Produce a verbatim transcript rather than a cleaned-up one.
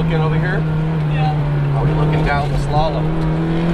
looking over here? Yeah. Are we looking down the slalom?